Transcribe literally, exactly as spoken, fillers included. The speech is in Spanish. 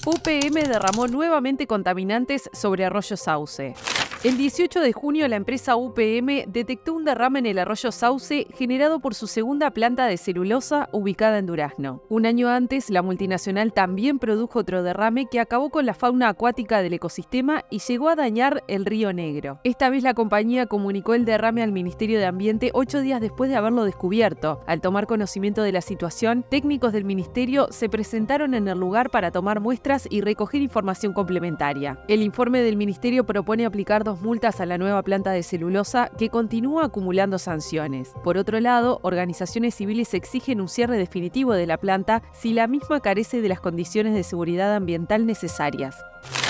U P M derramó nuevamente contaminantes sobre Arroyo Sauce. El dieciocho de junio, la empresa U P M detectó un derrame en el Arroyo Sauce generado por su segunda planta de celulosa ubicada en Durazno. Un año antes, la multinacional también produjo otro derrame que acabó con la fauna acuática del ecosistema y llegó a dañar el Río Negro. Esta vez la compañía comunicó el derrame al Ministerio de Ambiente ocho días después de haberlo descubierto. Al tomar conocimiento de la situación, técnicos del ministerio se presentaron en el lugar para tomar muestras y recoger información complementaria. El informe del ministerio propone aplicar dos multas a la nueva planta de celulosa que continúa acumulando sanciones. Por otro lado, organizaciones civiles exigen un cierre definitivo de la planta si la misma carece de las condiciones de seguridad ambiental necesarias.